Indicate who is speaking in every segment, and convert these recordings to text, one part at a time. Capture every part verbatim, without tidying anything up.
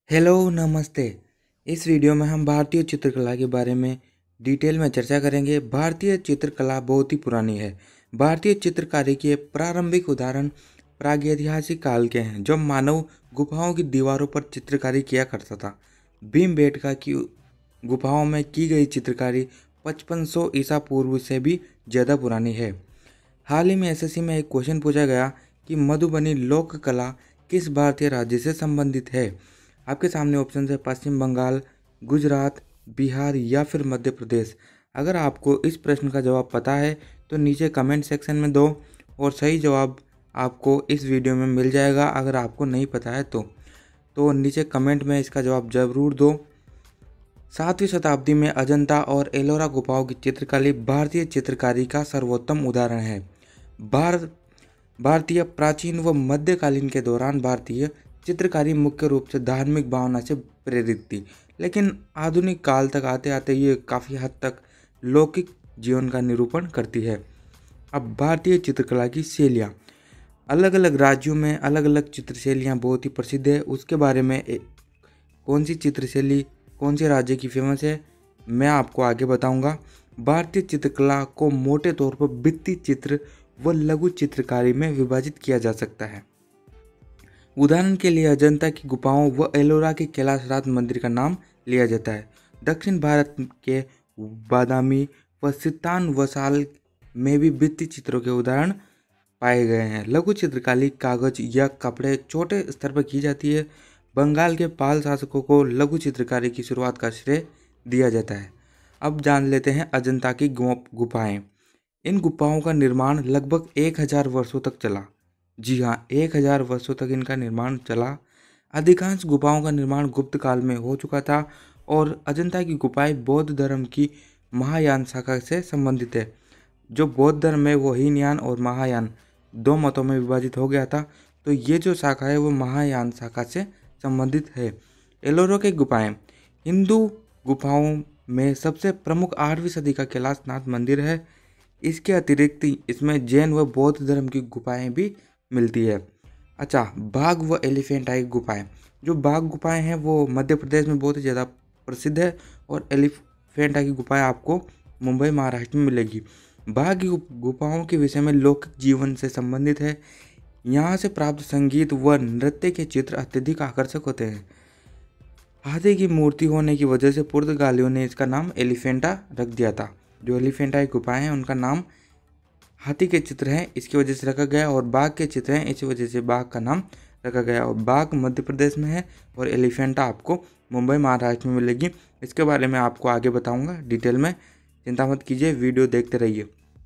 Speaker 1: Hello नमस्ते। इस video में हम भारतीय चित्रकला के बारे में डिटेल में चर्चा करेंगे। भारतीय चित्रकला बहुत ही पुरानी है। भारतीय चित्रकारी के प्रारंभिक उदाहरण प्रागैतिहासिक काल के हैं, जब मानव गुफाओं की दीवारों पर चित्रकारी किया करता था। भीमबेटका की गुफाओं में की गई चित्रकारी पचपन सौ ईसा पूर्व से भी ज़्यादा पुरानी है। हाल ही में एसएससी में एक क्वेश्चन पूछा गया कि मधुबनी लोक कला किस भारतीय राज्य से संबंधित है। आपके सामने ऑप्शन है पश्चिम बंगाल, गुजरात, बिहार या फिर मध्य प्रदेश। अगर आपको इस प्रश्न का जवाब पता है तो नीचे कमेंट सेक्शन में दो और सही जवाब आपको इस वीडियो में मिल जाएगा। अगर आपको नहीं पता है तो तो नीचे कमेंट में इसका जवाब जरूर दो। सातवीं शताब्दी में अजंता और एलोरा गुफाओं की चित्रकला भारतीय चित्रकारी का सर्वोत्तम उदाहरण है। भारत भारतीय प्राचीन व मध्यकालीन के दौरान भारतीय चित्रकारी मुख्य रूप से धार्मिक भावना से प्रेरित थी, लेकिन आधुनिक काल तक आते आते ये काफ़ी हद तक लौकिक जीवन का निरूपण करती है। अब भारतीय चित्रकला की शैलियाँ, अलग अलग राज्यों में अलग अलग चित्रशैलियाँ बहुत ही प्रसिद्ध है। उसके बारे में ए, कौन सी चित्रशैली कौन से राज्य की फेमस है मैं आपको आगे बताऊंगा। भारतीय चित्रकला को मोटे तौर पर भित्ति चित्र व लघु चित्रकारी में विभाजित किया जा सकता है। उदाहरण के लिए अजंता की गुफाओं व एलोरा के कैलाशनाथ मंदिर का नाम लिया जाता है। दक्षिण भारत के बादामी व सितान वसाल में भी भित्ति चित्रों के उदाहरण पाए गए हैं। लघु चित्रकारी कागज या कपड़े छोटे स्तर पर की जाती है। बंगाल के पाल शासकों को लघु चित्रकारी की शुरुआत का श्रेय दिया जाता है। अब जान लेते हैं अजंता की गुफाएं। इन गुफाओं का निर्माण लगभग एक हजार वर्षों तक चला। जी हाँ, एक हजार वर्षों तक इनका निर्माण चला। अधिकांश गुफाओं का निर्माण गुप्त काल में हो चुका था और अजंता की गुफाएं बौद्ध धर्म की महायान शाखा से संबंधित है। जो बौद्ध धर्म है वो हीनयान और महायान दो मतों में विभाजित हो गया था, तो ये जो शाखा है वो महायान शाखा से संबंधित है। एलोरा की गुफाएं हिंदू गुफाओं में सबसे प्रमुख आठवीं सदी का कैलाशनाथ मंदिर है। इसके अतिरिक्त इसमें जैन व बौद्ध धर्म की गुफाएं भी मिलती है। अच्छा, बाघ व एलिफेंटाई गुफाएं, जो बाघ गुफाएं हैं वो मध्य प्रदेश में बहुत ही ज़्यादा प्रसिद्ध है और एलिफेंटा की गुफाएं आपको मुंबई महाराष्ट्र में मिलेगी। बाघ की गुफाओं के विषय में लौकिक जीवन से संबंधित है। यहाँ से प्राप्त संगीत व नृत्य के चित्र अत्यधिक आकर्षक होते हैं। हाथी की मूर्ति होने की वजह से पुर्तगालियों ने इसका नाम एलिफेंटा रख दिया था। जो एलिफेंटा की गुफाएं हैं उनका नाम हाथी के चित्र हैं इसकी वजह से रखा गया, और बाघ के चित्र हैं इसी वजह से बाघ का नाम रखा गया। और बाघ मध्य प्रदेश में है और एलिफेंटा आपको मुंबई महाराष्ट्र में मिलेगी। इसके बारे में आपको आगे बताऊंगा डिटेल में, चिंता मत कीजिए, वीडियो देखते रहिए।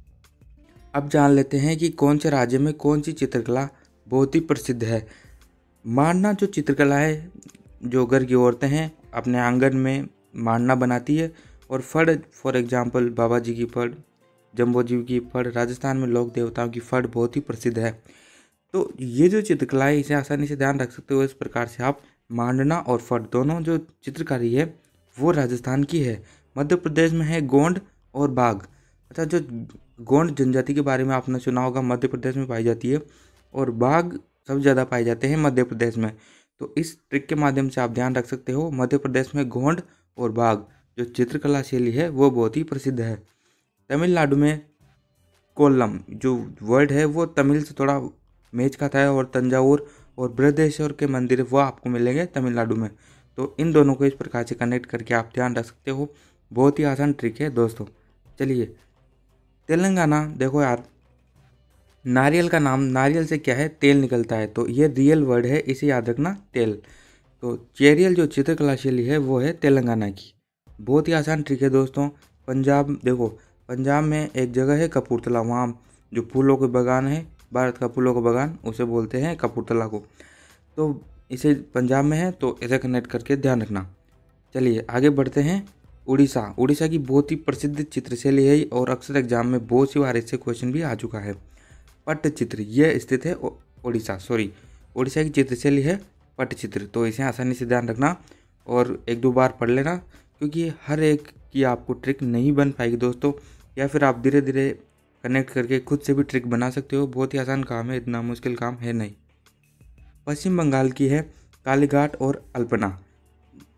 Speaker 1: अब जान लेते हैं कि कौन से राज्य में कौन सी चित्रकला बहुत ही प्रसिद्ध है। मांडना जो चित्रकला है, जो घर की औरतें हैं अपने आंगन में मांडना बनाती है। और फड़, फॉर एग्जाम्पल बाबा जी की फड़, जम्बो जी की फड़, राजस्थान में लोक देवताओं की फड़ बहुत ही प्रसिद्ध है। तो ये जो चित्रकला है इसे आसानी से ध्यान रख सकते हो। इस प्रकार से आप मांडना और फड़ दोनों जो चित्रकारी है वो राजस्थान की है। मध्य प्रदेश में है गोंड और बाघ। अच्छा, जो गोंड जनजाति के बारे में आपने सुना होगा, मध्य प्रदेश में पाई जाती है, और बाघ सबसे ज़्यादा पाए जाते हैं मध्य प्रदेश में। तो इस ट्रिक के माध्यम से आप ध्यान रख सकते हो, मध्य प्रदेश में गोंड और बाघ जो चित्रकला शैली है वो बहुत ही प्रसिद्ध है। तमिलनाडु में कोल्लम जो वर्ड है वो तमिल से थोड़ा मैच खाता है, और तंजावुर और बृहदेश्वर के मंदिर वो आपको मिलेंगे तमिलनाडु में। तो इन दोनों को इस प्रकार से कनेक्ट करके आप ध्यान रख सकते हो। बहुत ही आसान ट्रिक है दोस्तों। चलिए, तेलंगाना देखो यार, नारियल का नाम, नारियल से क्या है, तेल निकलता है, तो ये रियल वर्ड है, इसे याद रखना, तेल। तो चेरियल जो चित्रकला शैली है वो है तेलंगाना की। बहुत ही आसान ट्रिक है दोस्तों। पंजाब देखो, पंजाब में एक जगह है कपूरथला, वहाँ जो फूलों के बागान है, भारत का फूलों का बागान, उसे बोलते हैं कपूरथला को। तो इसे पंजाब में है, तो इसे कनेक्ट करके ध्यान रखना। चलिए आगे बढ़ते हैं। उड़ीसा, उड़ीसा की बहुत ही प्रसिद्ध चित्रशैली है और अक्सर एग्जाम में बहुत सी बार इससे क्वेश्चन भी आ चुका है। पट्टचित्र, यह स्थित है उड़ीसा, सॉरी उड़ीसा की चित्रशैली है पट्टचित्र। तो इसे आसानी से ध्यान रखना और एक दो बार पढ़ लेना, क्योंकि हर एक की आपको ट्रिक नहीं बन पाएगी दोस्तों, या फिर आप धीरे धीरे कनेक्ट करके खुद से भी ट्रिक बना सकते हो। बहुत ही आसान काम है, इतना मुश्किल काम है नहीं। पश्चिम बंगाल की है कालीघाट और अल्पना।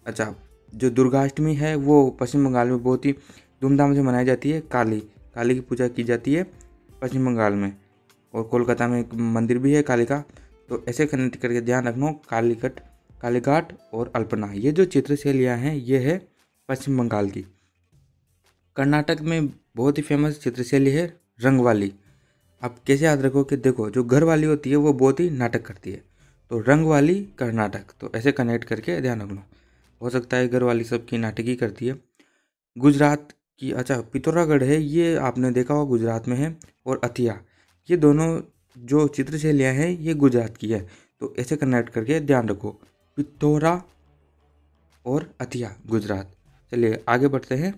Speaker 1: अच्छा, जो दुर्गाष्टमी है वो पश्चिम बंगाल में बहुत ही धूमधाम से मनाई जाती है। काली काली की पूजा की जाती है पश्चिम बंगाल में, और कोलकाता में एक मंदिर भी है काली का। तो ऐसे कनेक्ट करके ध्यान रखना, कालीकट, कालीघाट और अल्पना, ये जो चित्रशैलियाँ हैं ये है पश्चिम बंगाल की। कर्नाटक में बहुत ही फेमस चित्रशैली है रंगवाली। आप कैसे याद रखो कि देखो, जो घर वाली होती है वो बहुत ही नाटक करती है, तो रंगवाली कर्नाटक, तो ऐसे कनेक्ट करके ध्यान रखना। हो सकता है घर वाली सबकी नाटक ही करती है। गुजरात की, अच्छा, पिथौरागढ़ है, ये आपने देखा होगा गुजरात में है, और अथिया, ये दोनों जो चित्रशैलियाँ हैं ये गुजरात की है, तो ऐसे कनेक्ट करके ध्यान रखो, पिथौरा और अथिया गुजरात। चलिए आगे बढ़ते हैं।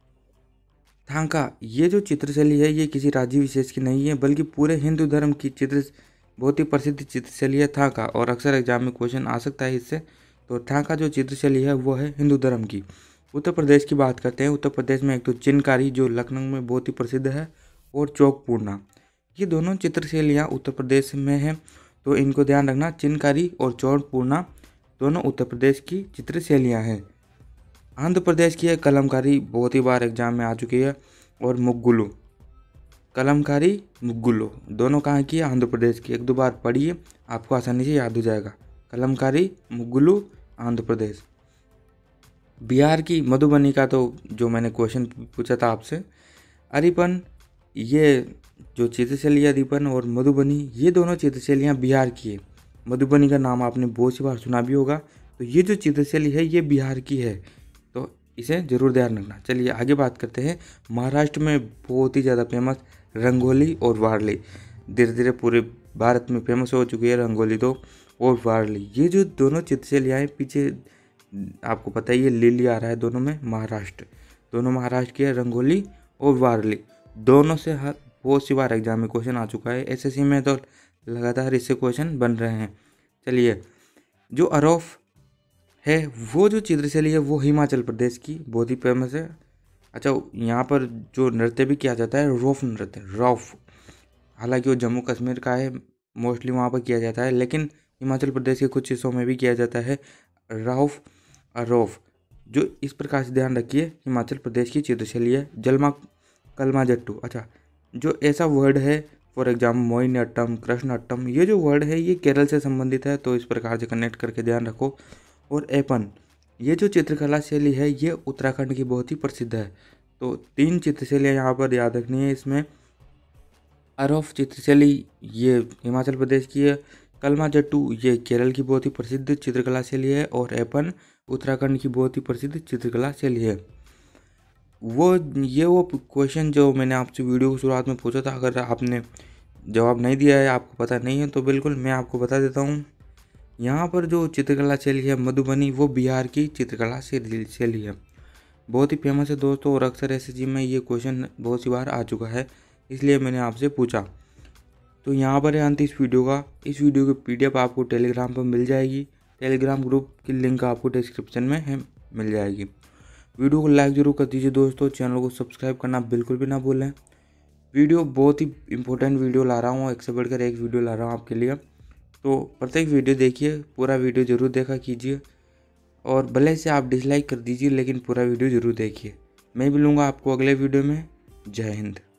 Speaker 1: थांका, ये जो चित्रशैली है ये किसी राज्य विशेष की नहीं है बल्कि पूरे हिंदू धर्म की चित्र बहुत ही प्रसिद्ध चित्रशैली है थांका, और अक्सर एग्जाम में क्वेश्चन आ सकता है इससे। तो थांका जो चित्रशैली है वो है हिंदू धर्म की। उत्तर प्रदेश की बात करते हैं। उत्तर प्रदेश में एक तो चिनकारी जो लखनऊ में बहुत ही प्रसिद्ध है, और चौकपूर्णा, ये दोनों चित्रशैलियाँ उत्तर प्रदेश में हैं, तो इनको ध्यान रखना। चिनकारी और चौकपूर्णा दोनों उत्तर प्रदेश की चित्रशैलियाँ हैं। आंध्र प्रदेश की है कलमकारी, बहुत ही बार एग्जाम में आ चुकी है, और मुग्गुलू, कलमकारी मुग्गुलू दोनों कहाँ की है? आंध्र प्रदेश की। एक दो बार पढ़िए, आपको आसानी से याद हो जाएगा। कलमकारी मुग्गुलू आंध्र प्रदेश। बिहार की मधुबनी का तो जो मैंने क्वेश्चन पूछा था आपसे, अरिपन, ये जो चित्रशैली है अरिपन और मधुबनी, ये दोनों चित्रशैलियाँ बिहार की है। मधुबनी का नाम आपने बहुत सी बार सुना भी होगा, तो ये जो चित्रशैली है ये बिहार की है, तो इसे ज़रूर ध्यान रखना। चलिए आगे बात करते हैं। महाराष्ट्र में बहुत ही ज़्यादा फेमस रंगोली और वारली, धीरे धीरे पूरे भारत में फेमस हो चुकी है रंगोली तो, और वारली, ये जो दोनों चित्रशैलियाँ हैं, पीछे आपको पता ही है लिली आ रहा है दोनों में, महाराष्ट्र, दोनों महाराष्ट्र की है रंगोली और वारली। दोनों से हर बहुत सी बार एग्जाम में क्वेश्चन आ चुका है, एसएससी में तो लगातार इससे क्वेश्चन बन रहे हैं। चलिए, जो अरौफ है वो जो चित्रशैली है वो हिमाचल प्रदेश की बहुत ही फेमस है। अच्छा, यहाँ पर जो नृत्य भी किया जाता है रौफ नृत्य, रौफ, हालांकि वो जम्मू कश्मीर का है, मोस्टली वहाँ पर किया जाता है, लेकिन हिमाचल प्रदेश के कुछ हिस्सों में भी किया जाता है रौफ, अरौफ, जो इस प्रकार से ध्यान रखिए हिमाचल प्रदेश की चित्रशैली है। जलमा कलमा जट्टू, अच्छा, जो ऐसा वर्ड है, फॉर एग्जाम्पल मोहिनीअट्टम, कृष्णअट्टम, ये जो वर्ड है ये केरल से संबंधित है, तो इस प्रकार से कनेक्ट करके ध्यान रखो। और एपन, ये जो चित्रकला शैली है ये उत्तराखंड की बहुत ही प्रसिद्ध है, तो तीन चित्रशैलियाँ यहाँ पर याद रखनी है इसमें। अरौफ चित्रशैली ये हिमाचल प्रदेश की है, कलमा जट्टू ये केरल की बहुत ही प्रसिद्ध चित्रकला शैली है, और एपन उत्तराखंड की बहुत ही प्रसिद्ध चित्रकला शैली है। वो ये वो क्वेश्चन जो मैंने आपसे वीडियो की शुरुआत में पूछा था, अगर आपने जवाब नहीं दिया है, आपको पता नहीं है, तो बिल्कुल मैं आपको बता देता हूँ। यहाँ पर जो चित्रकला शैली है मधुबनी, वो बिहार की चित्रकला शैली है, बहुत ही फेमस है दोस्तों, और अक्सर एसएससी में ये क्वेश्चन बहुत सी बार आ चुका है, इसलिए मैंने आपसे पूछा। तो यहाँ पर है अंत इस वीडियो का। इस वीडियो की पीडीएफ आपको टेलीग्राम पर मिल जाएगी, टेलीग्राम ग्रुप की लिंक आपको डिस्क्रिप्शन में है मिल जाएगी। वीडियो को लाइक ज़रूर कर दीजिए दोस्तों, चैनल को सब्सक्राइब करना बिल्कुल भी ना भूलें। वीडियो बहुत ही इंपॉर्टेंट वीडियो ला रहा हूँ, एक से बढ़कर एक वीडियो ला रहा हूँ आपके लिए, तो प्रत्येक वीडियो देखिए, पूरा वीडियो ज़रूर देखा कीजिए, और भले से आप डिसलाइक कर दीजिए लेकिन पूरा वीडियो ज़रूर देखिए। मैं भी लूँगा आपको अगले वीडियो में। जय हिंद।